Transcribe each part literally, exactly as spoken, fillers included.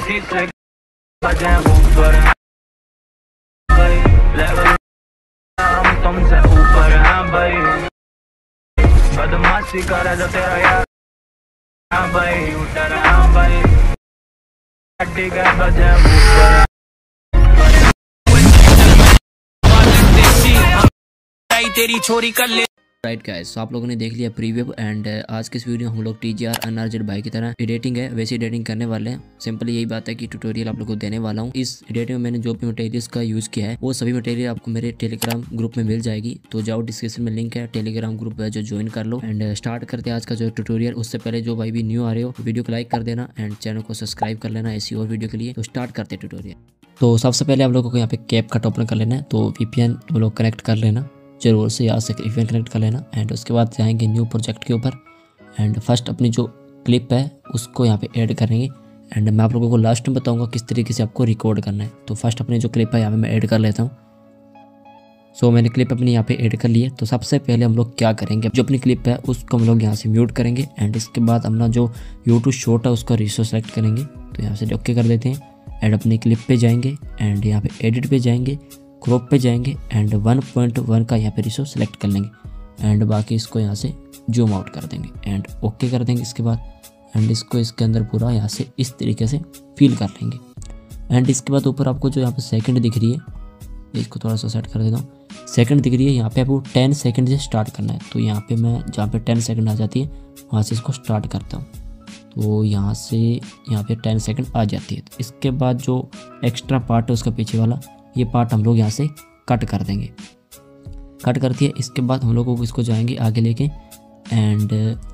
से बजे ऊपर भाई, लेवल हम तुमसे ऊपर हैं भाई, बदमाशी करे जो तेरा यार भाई, उतर हाँ भाई, अड्डी के बजे ऊपर तेरी छोरी कर ले। राइट गाइस, तो आप लोगों ने देख लिया प्रीव्यू एंड आज के इस वीडियो में हम लोग टी जी आर अनआरजेड बाई की तरह एडिटिंग है वैसे एडिटिंग करने वाले हैं। सिंपली यही बात है कि ट्यूटोरियल आप लोगों को देने वाला हूँ। इस एडिटिंग में मैंने जो भी मटेरियल्स का यूज किया है वो सभी मटेरियल आपको मेरे टेलीग्राम ग्रुप में मिल जाएगी। तो जाओ, डिस्क्रिप्शन में लिंक है, टेलीग्राम ग्रुप है जो ज्वाइन कर लो एंड स्टार्ट करते हैं आज का जो ट्यूटोरियल। उससे पहले जो भाई भी न्यू आ रहे हो वीडियो को लाइक कर देना एंड चैनल को सब्सक्राइब कर लेना ऐसी और वीडियो के लिए। तो स्टार्ट करते हैं ट्यूटोरियल। तो सबसे पहले आप लोगों को यहाँ पे कैप कट ओपन कर लेना है, तो वीपीएन वो लोग कनेक्ट कर लेना जरूर से, यहाँ से वीपीएन कनेक्ट कर लेना एंड उसके बाद जाएंगे न्यू प्रोजेक्ट के ऊपर एंड फर्स्ट अपनी जो क्लिप है उसको यहाँ पे ऐड करेंगे एंड मैं आप लोगों को लास्ट में बताऊंगा किस तरीके से आपको रिकॉर्ड करना है। तो फर्स्ट अपनी जो क्लिप है यहाँ पे मैं ऐड कर लेता हूँ। सो so, मैंने क्लिप अपनी यहाँ पे ऐड कर ली है। तो सबसे पहले हम लोग क्या करेंगे, जो अपनी क्लिप है उसको हम लोग यहाँ से म्यूट करेंगे एंड इसके बाद अपना जो यूट्यूब शॉट है उसका रेशो सेलेक्ट करेंगे। तो यहाँ से ओके कर देते हैं एंड अपनी क्लिप पे जाएंगे एंड यहाँ पे एडिट पे जाएंगे, क्रॉप पे जाएंगे एंड वन पॉइंट वन का यहाँ पे रेशो सेलेक्ट कर लेंगे एंड बाकी इसको यहाँ से जूम आउट कर देंगे एंड ओके कर देंगे इसके बाद एंड इसको इसके अंदर पूरा यहाँ से इस तरीके से फील कर लेंगे एंड इसके बाद ऊपर आपको जो यहाँ पे सेकंड दिख रही है इसको थोड़ा सा सेट कर देता हूँ। सेकंड दिख रही है, यहाँ पे आपको टेन सेकंड से स्टार्ट करना है। तो यहाँ पे मैं जहाँ पे टेन सेकंड आ जाती है वहाँ से इसको स्टार्ट करता हूँ। तो यहाँ से यहाँ पे टेन सेकंड आ जाती है। तो इसके बाद जो एक्स्ट्रा पार्ट है उसका पीछे वाला ये पार्ट हम लोग यहाँ से कट कर देंगे। कट करती है इसके बाद हम लोग इसको जाएंगे आगे लेके एंड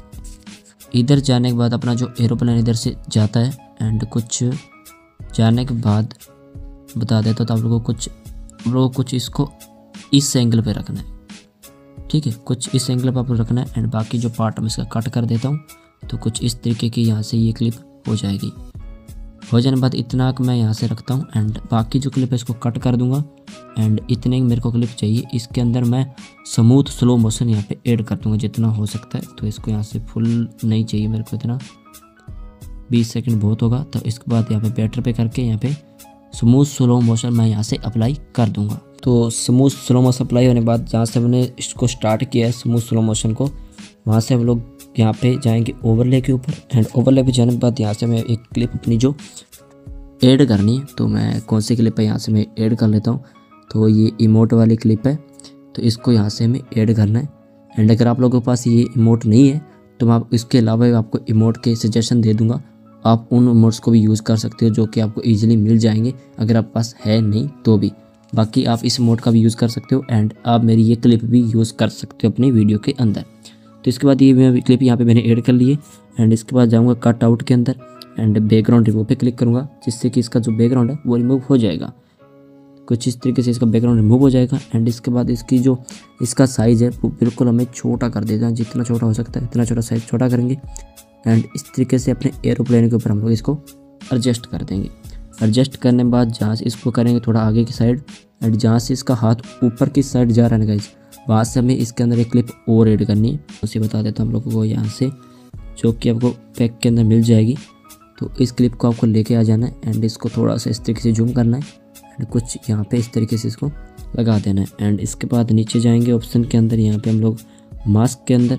इधर जाने के बाद अपना जो एरोप्लेन इधर से जाता है एंड कुछ जाने के बाद बता देता तो आप लोगों को कुछ आप लोगों को कुछ इसको इस एंगल पे रखना है, ठीक है, कुछ इस एंगल पे आपको रखना है एंड बाकी जो पार्ट मैं इसका कट कर देता हूँ। तो कुछ इस तरीके की यहाँ से ये क्लिप हो जाएगी। हो जाने के बाद इतना मैं यहाँ से रखता हूँ एंड बाकी जो क्लिप है इसको कट कर दूंगा एंड इतने मेरे को क्लिप चाहिए। इसके अंदर मैं स्मूथ स्लो मोशन यहाँ पे ऐड कर दूंगा जितना हो सकता है। तो इसको यहाँ से फुल नहीं चाहिए मेरे को, इतना बीस सेकंड बहुत होगा। तो इसके बाद यहाँ पे बेटर पे करके यहाँ पे स्मूथ स्लो मोशन मैं यहाँ से अप्लाई कर दूंगा। तो स्मूथ स्लो मोशन अप्लाई होने के बाद जहाँ से हमने इसको स्टार्ट किया है स्मूथ स्लो मोशन को, वहाँ से हम लोग यहाँ पे जाएंगे ओवरले के ऊपर एंड ओवरले पे जाने के बाद यहाँ से मैं एक क्लिप अपनी जो ऐड करनी है, तो मैं कौन सी क्लिप है यहाँ से मैं ऐड कर लेता हूँ। तो ये इमोट वाली क्लिप है, तो इसको यहाँ से हमें ऐड करना है एंड अगर आप लोगों के पास ये इमोट नहीं है तो मैं इसके अलावा आपको इमोट के सजेशन दे दूँगा। आप उन इमोट्स को भी यूज़ कर सकते हो जो कि आपको ईजिली मिल जाएंगे अगर आप पास है नहीं तो भी। बाकी आप इस इमोट का भी यूज़ कर सकते हो एंड आप मेरी ये क्लिप भी यूज़ कर सकते हो अपनी वीडियो के अंदर। तो इसके बाद ये मैं क्लिप यहाँ पे मैंने ऐड कर ली है एंड इसके बाद जाऊँगा कट आउट के अंदर एंड बैकग्राउंड रिमूव पे क्लिक करूँगा जिससे कि इसका जो बैकग्राउंड है वो रिमूव हो जाएगा। कुछ इस तरीके से इसका बैकग्राउंड रिमूव हो जाएगा एंड इसके बाद इसकी जो इसका साइज़ है वो बिल्कुल हमें छोटा कर देना, जितना छोटा हो सकता है इतना छोटा साइज़ छोटा करेंगे एंड इस तरीके से अपने एरोप्लेन के ऊपर हम लोग इसको एडजस्ट कर देंगे। एडजस्ट करने के बाद जहाँ से इसको करेंगे थोड़ा आगे की साइड एंड जहाँ से इसका हाथ ऊपर की साइड जा रहा है गाइस वहाँ से हमें इसके अंदर एक क्लिप और ऐड करनी है। उसे बता देता हूँ हम लोगों को यहाँ से जो कि आपको पैक के अंदर मिल जाएगी। तो इस क्लिप को आपको लेके आ जाना है एंड इसको थोड़ा सा इस तरीके से जूम करना है एंड कुछ यहाँ पे इस तरीके से इसको लगा देना है एंड इसके बाद नीचे जाएंगे ऑप्शन के अंदर, यहाँ पे हम लोग मास्क के अंदर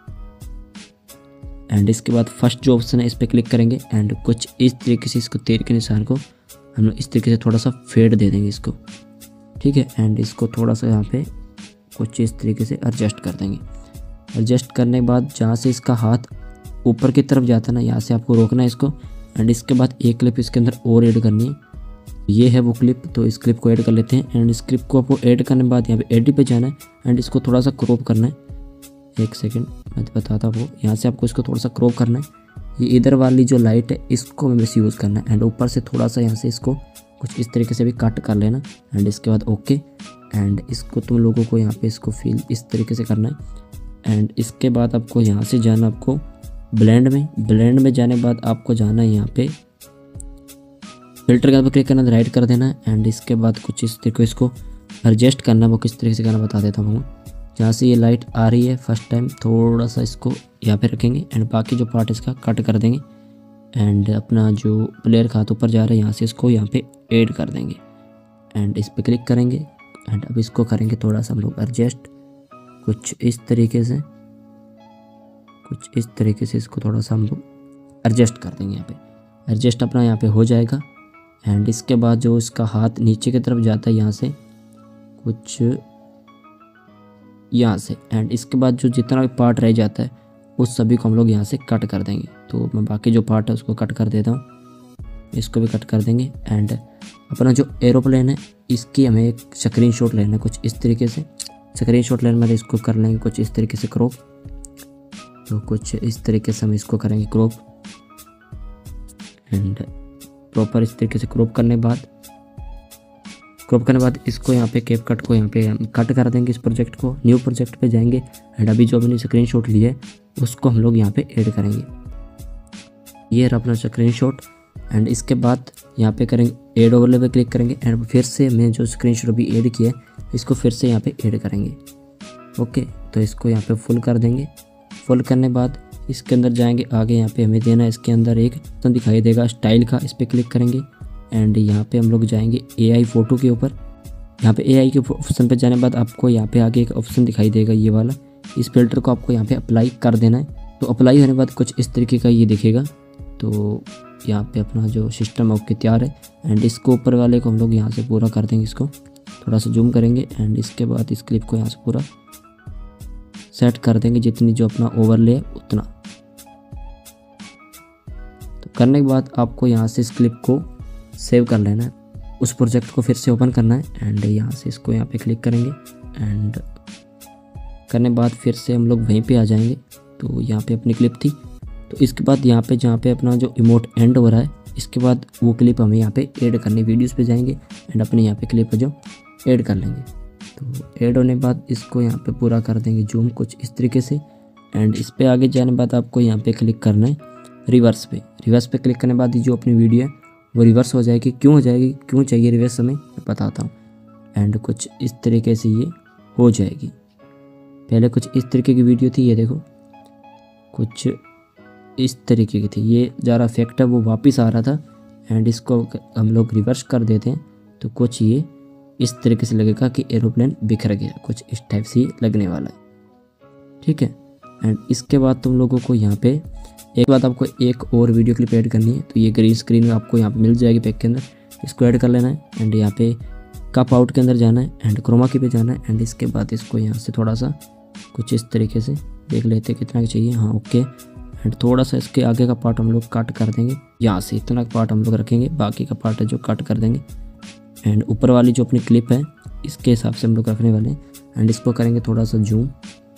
एंड इसके बाद फर्स्ट जो ऑप्शन है इस पर क्लिक करेंगे एंड कुछ इस तरीके से इसको तीर के निशान को हम लोग इस तरीके से थोड़ा सा फेड दे देंगे इसको, ठीक है, एंड इसको थोड़ा सा यहाँ पे कुछ इस तरीके से एडजस्ट कर देंगे। एडजस्ट करने के बाद जहाँ से इसका हाथ ऊपर की तरफ जाता है ना यहाँ से आपको रोकना है इसको एंड इसके बाद एक क्लिप इसके अंदर और ऐड करनी है। ये है वो क्लिप, तो इस क्लिप को ऐड कर लेते हैं एंड इस क्लिप को आपको ऐड करने के बाद यहाँ पे एडिट पे जाना है एंड इसको थोड़ा सा क्रॉप करना है। एक सेकंड मैं बताता हूँ, यहाँ से आपको इसको थोड़ा सा क्रॉप करना है। ये इधर वाली जो लाइट है इसको हमें बस यूज़ करना है एंड ऊपर से थोड़ा सा यहाँ से इसको कुछ इस तरीके से भी कट कर लेना एंड इसके बाद ओके एंड इसको तुम लोगों को यहाँ पे इसको फील इस तरीके से करना है एंड इसके बाद आपको यहाँ से जाना आपको ब्लेंड में ब्लेंड में जाने के बाद आपको जाना है यहाँ पे फिल्टर का क्लिक करना, राइट कर देना है एंड इसके बाद कुछ इस तरीके इसको एडजस्ट करना, वो किस तरीके से करना बता देता हूँ। जहाँ से ये लाइट आ रही है फर्स्ट टाइम थोड़ा सा इसको यहाँ पे रखेंगे एंड बाकी जो पार्ट इसका कट कर देंगे एंड अपना जो प्लेयर का हाथ ऊपर जा रहा है यहाँ से इसको यहाँ पे ऐड कर देंगे एंड इस पर क्लिक करेंगे एंड अब इसको करेंगे थोड़ा सा हम लोग एडजस्ट, कुछ इस तरीके से कुछ इस तरीके से इसको थोड़ा सा हम लोग एडजस्ट कर देंगे। यहाँ पे एडजस्ट अपना यहाँ पे हो जाएगा एंड इसके बाद जो इसका हाथ नीचे की तरफ जाता है यहाँ से कुछ यहाँ से एंड इसके बाद जो जितना भी पार्ट रह जाता है उस सभी को हम लोग यहाँ से कट कर देंगे। तो मैं बाकी जो पार्ट है उसको कट कर देता हूँ, इसको भी कट कर देंगे एंड अपना जो एरोप्लेन है इसकी हमें एक स्क्रीनशॉट लेना है कुछ इस तरीके से। स्क्रीनशॉट लेने में इसको कर लेंगे कुछ इस तरीके से क्रॉप, तो कुछ इस तरीके से हम इसको करेंगे क्रॉप एंड प्रॉपर इस तरीके से क्रॉप करने के बाद क्रॉप करने के बाद इसको यहाँ पे कैप कट को यहाँ पे कट कर देंगे। इस प्रोजेक्ट को न्यू प्रोजेक्ट पे जाएंगे एंड अभी जो हमने स्क्रीनशॉट ली है उसको हम लोग यहाँ पे ऐड करेंगे। ये रहा अपना स्क्रीनशॉट एंड इसके बाद यहाँ पे करेंगे ऐड ओवरले पे क्लिक करेंगे एंड फिर से मैं जो स्क्रीनशॉट अभी ऐड किया है इसको फिर से यहाँ पे ऐड करेंगे। ओके, तो इसको यहाँ पे फुल कर देंगे। फुल करने बाद इसके अंदर जाएंगे, आगे यहाँ पे हमें देना है इसके अंदर एक ऑप्शन दिखाई देगा स्टाइल का, इस पर क्लिक करेंगे एंड यहाँ पे हम लोग जाएंगे एआई फ़ोटो के ऊपर। यहाँ पे एआई के ऑप्शन पे जाने के बाद आपको यहाँ पे आगे एक ऑप्शन दिखाई देगा ये वाला, इस फिल्टर को आपको यहाँ पे अप्लाई कर देना है। तो अप्लाई होने के बाद कुछ इस तरीके का ये दिखेगा। तो यहाँ पे अपना जो सिस्टम ओके तैयार है एंड इसको ऊपर वाले को हम लोग यहाँ से पूरा कर देंगे, इसको थोड़ा सा जूम करेंगे एंड इसके बाद इस क्लिप को यहाँ से पूरा सेट कर देंगे जितनी जो अपना ओवरले है उतना। तो करने के बाद आपको यहाँ से इस क्लिप को सेव कर लेना है, उस प्रोजेक्ट को फिर से ओपन करना है एंड यहाँ से इसको यहाँ पे क्लिक करेंगे एंड करने बाद फिर से हम लोग वहीं पे आ जाएंगे। तो यहाँ पे अपनी क्लिप थी, तो इसके बाद यहाँ पे जहाँ पे अपना जो इमोट एंड हो रहा है इसके बाद वो क्लिप हमें यहाँ पे ऐड करनी, वीडियोस पे जाएंगे एंड अपने यहाँ पे क्लिप जो ऐड कर लेंगे। तो ऐड होने के बाद इसको यहाँ पे पूरा कर देंगे जूम कुछ इस तरीके से एंड इस पे आगे जाने के बाद आपको यहाँ पे क्लिक करना है रिवर्स पे। रिवर्स पे क्लिक करने के बाद जो अपनी वीडियो है वो रिवर्स हो जाएगी। क्यों हो जाएगी, क्यों चाहिए रिवर्स हमें, मैं बताता हूँ। एंड कुछ इस तरीके से ये हो जाएगी। पहले कुछ इस तरीके की वीडियो थी, ये देखो कुछ इस तरीके की थी, ये ज़रा इफेक्ट है वो वापस आ रहा था एंड इसको हम लोग रिवर्स कर देते हैं तो कुछ ये इस तरीके से लगेगा कि एरोप्लेन बिखर गया, कुछ इस टाइप से लगने वाला है। ठीक है, एंड इसके बाद तुम लोगों को यहाँ पे एक बात आपको एक और वीडियो क्लिप ऐड करनी है। तो ये ग्रीन स्क्रीन में आपको यहाँ पे मिल जाएगी पैक के अंदर, इसको ऐड कर लेना है एंड यहाँ पे कप आउट के अंदर जाना है एंड क्रोमा की पे जाना है एंड इसके बाद इसको यहाँ से थोड़ा सा कुछ इस तरीके से देख लेते हैं कितना चाहिए। हाँ ओके, एंड थोड़ा सा इसके आगे का पार्ट हम लोग कट कर देंगे, यहाँ से इतना पार्ट हम लोग रखेंगे, बाकी का पार्ट है जो कट कर देंगे एंड ऊपर वाली जो अपनी क्लिप है इसके हिसाब से हम लोग रखने वाले हैं एंड इसको करेंगे थोड़ा सा जूम,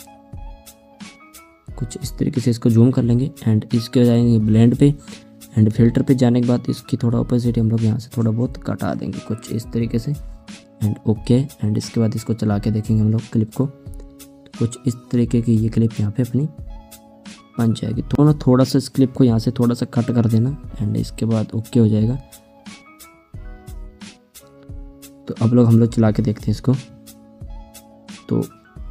कुछ इस तरीके से इसको जूम कर लेंगे एंड इसके जाएंगे ब्लेंड पे एंड फिल्टर पे जाने के बाद इसकी थोड़ा ओपेसिटी हम लोग यहाँ से थोड़ा बहुत घटा देंगे कुछ इस तरीके से एंड ओके। एंड इसके बाद इसको चला के देखेंगे हम लोग क्लिप को, तो कुछ इस तरीके की ये क्लिप यहाँ पे अपनी बन जाएगी। थोड़ा थोड़ा सा इस क्लिप को यहाँ से थोड़ा सा कट कर देना एंड इसके बाद ओके हो जाएगा। तो अब लोग हम लोग चला के देखते हैं इसको। तो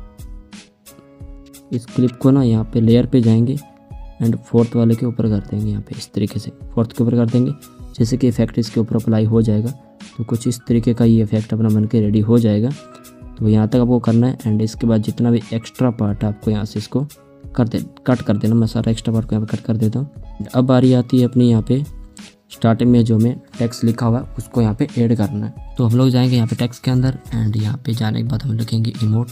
इस क्लिप को ना यहाँ पे लेयर पे जाएंगे एंड फोर्थ वाले के ऊपर कर देंगे, यहाँ पे इस तरीके से फोर्थ के ऊपर कर देंगे, जैसे कि इफेक्ट इसके ऊपर अप्लाई हो जाएगा। तो कुछ इस तरीके का ये इफेक्ट अपना बन के रेडी हो जाएगा। तो यहाँ तक आपको करना है एंड इसके बाद जितना भी एक्स्ट्रा पार्ट है आपको यहाँ से इसको कर दे कट कर देना। मैं सारा एक्स्ट्रा पार्ट को यहाँ पे कट कर देता हूँ। अब बारी आती है अपनी यहाँ पे स्टार्टिंग में जो में टेक्स्ट लिखा हुआ है उसको यहाँ पे ऐड करना है। तो हम लोग जाएंगे यहाँ पे टेक्स्ट के अंदर एंड यहाँ पे जाने के बाद हम लिखेंगे इमोट।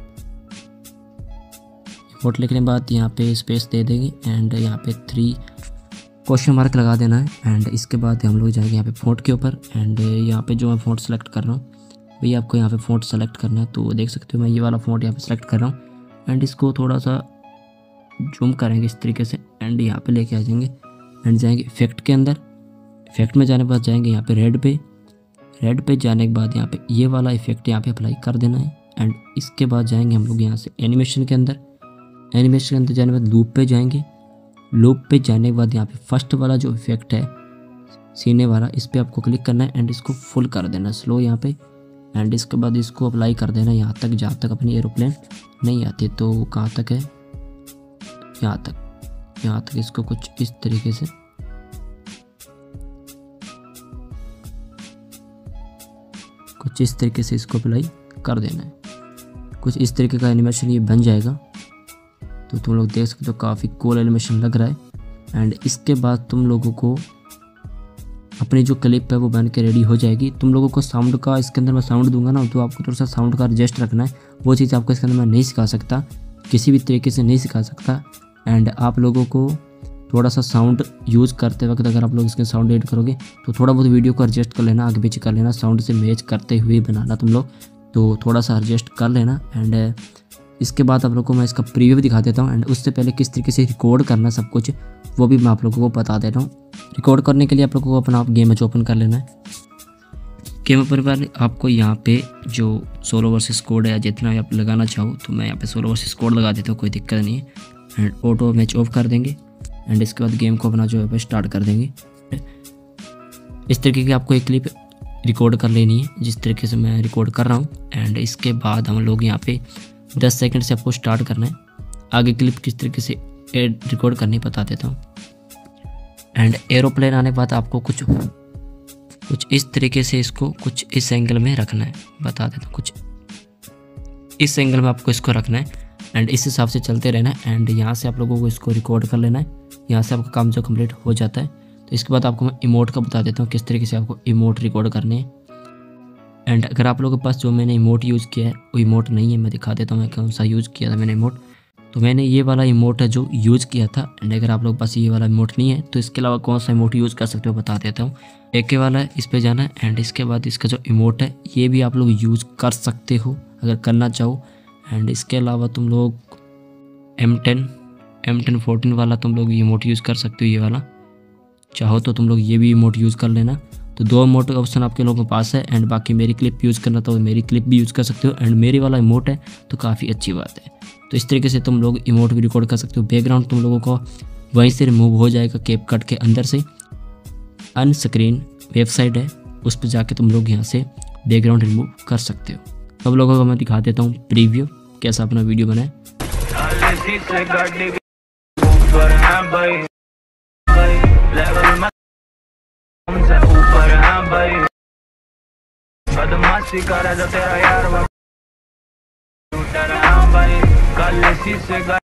इमोट लिखने के बाद यहाँ पे स्पेस दे देंगे एंड यहाँ पे थ्री क्वेश्चन मार्क लगा देना है एंड इसके बाद हम लोग जाएंगे यहाँ पे फ़ॉन्ट के ऊपर एंड यहाँ पे जो मैं फ़ॉन्ट सेलेक्ट कर रहा हूँ वही आपको यहाँ पे फ़ॉन्ट सेलेक्ट करना है। तो देख सकते हो मैं ये वाला फ़ॉन्ट यहाँ पे सेलेक्ट कर रहा हूँ एंड इसको थोड़ा सा जूम करेंगे इस तरीके से एंड यहाँ पे लेके आ जाएंगे एंड जाएंगे इफेक्ट के अंदर। इफेक्ट में जाने के बाद जाएंगे यहाँ पे रेड पे। रेड पे जाने के बाद यहाँ पे ये वाला इफेक्ट यहाँ पे अप्लाई कर देना है एंड इसके बाद जाएंगे हम लोग यहाँ से एनिमेशन के अंदर। एनिमेशन के अंदर जाने के बाद लूप पे जाएंगे। लूप पे जाने के बाद यहाँ पे फर्स्ट वाला जो इफेक्ट है सीने वाला, इस पर आपको क्लिक करना है एंड इसको फुल कर देना स्लो यहाँ पे एंड इसके बाद इसको अप्लाई कर देना यहाँ तक जहाँ तक अपनी एरोप्लेन नहीं आती। तो कहाँ तक है, यहाँ तक यहाँ तक इसको कुछ इस तरीके से कुछ इस तरीके से इसको अप्लाई कर देना है। कुछ इस तरीके का एनिमेशन ये बन जाएगा, तो तुम लोग देख सकते हो काफ़ी कूल एनिमेशन लग रहा है। एंड इसके बाद तुम लोगों को अपनी जो क्लिप है वो बन के रेडी हो जाएगी। तुम लोगों को साउंड का इसके अंदर मैं साउंड दूंगा ना, तो आपको थोड़ा सा साउंड का एडजस्ट रखना है। वो चीज़ आपको इसके अंदर मैं नहीं सिखा सकता, किसी भी तरीके से नहीं सिखा सकता। एंड आप लोगों को थोड़ा सा साउंड यूज़ करते वक्त अगर आप लोग इसके साउंड एड करोगे तो थोड़ा बहुत वीडियो को एडजस्ट कर लेना, आगे पीछे कर लेना, साउंड से मैच करते हुए बनाना तुम लोग, तो थोड़ा सा एडजस्ट कर लेना। एंड इसके बाद आप लोगों को मैं इसका प्रीव्यू भी दिखा देता हूँ। एंड उससे पहले किस तरीके से रिकॉर्ड करना सब कुछ वो भी मैं आप लोगों को बता दे रहा हूँ। रिकॉर्ड करने के लिए आप लोगों को अपना आप गेम ओपन कर लेना है। गेम पर पहले आपको यहाँ पे जो सोलो वर्सेस कोड है जितना आप लगाना चाहो, तो मैं यहाँ पे सोलो वर्सेस कोड लगा देता हूँ, कोई दिक्कत नहीं है। एंड ऑटो मैच ऑफ कर देंगे। एंड इसके बाद गेम को अपना जो है स्टार्ट कर देंगे। इस तरीके की आपको एक क्लिप रिकॉर्ड कर लेनी है जिस तरीके से मैं रिकॉर्ड कर रहा हूँ। एंड इसके बाद हम लोग यहाँ पे दस सेकंड से आपको स्टार्ट करना है। आगे क्लिप किस तरीके से एड रिकॉर्ड करनी बता देता हूँ। एंड एरोप्लेन आने के बाद आपको कुछ कुछ इस तरीके से इसको कुछ इस एंगल में रखना है, बता देता हूँ। कुछ इस एंगल में आपको इसको रखना है एंड इस हिसाब से चलते रहना है। एंड यहाँ से आप लोगों को इसको रिकॉर्ड कर लेना है। यहाँ से आपका काम जो कंप्लीट हो जाता है, तो इसके बाद आपको मैं इमोट का बता देता हूँ किस तरीके से आपको इमोट रिकॉर्ड करने हैं। एंड अगर आप लोगों के पास जो मैंने इमोट यूज़ किया है वो इमोट नहीं है, मैं दिखा देता हूँ मैं कौन सा यूज़ किया था मैंने इमोट। तो मैंने ये वाला इमोट है जो यूज़ किया था। एंड अगर आप लोगों के पास ये वाला इमोट नहीं है तो इसके अलावा कौन सा इमोट यूज़ कर सकते हो बता देता हूँ। एक के वाला है, इस पे जाना है। एंड इसके बाद इसका जो इमोट है ये भी आप लोग यूज़ कर सकते हो अगर करना चाहो। एंड इसके अलावा तुम लोग M ten M ten fourteen वाला तुम लोग इमोट यूज़ कर सकते हो, ये वाला चाहो तो तुम लोग ये भी इमोट यूज़ कर लेना। तो दो इमोट का ऑप्शन आपके लोगों के पास है। एंड बाकी मेरी क्लिप यूज़ करना तो मेरी क्लिप भी यूज़ कर सकते हो। एंड मेरी वाला इमोट है तो काफ़ी अच्छी बात है। तो इस तरीके से तुम लोग इमोट भी रिकॉर्ड कर सकते हो। बैकग्राउंड तुम लोगों को वहीं से रिमूव हो जाएगा कैप कट के अंदर से। अन स्क्रीन वेबसाइट है, उस पर जाके तुम लोग यहाँ से बैकग्राउंड रिमूव कर सकते हो। सब लोगों को मैं दिखा देता हूँ प्रीव्यू कैसा अपना वीडियो बनाए। बदमाशी करा जो तेरा यार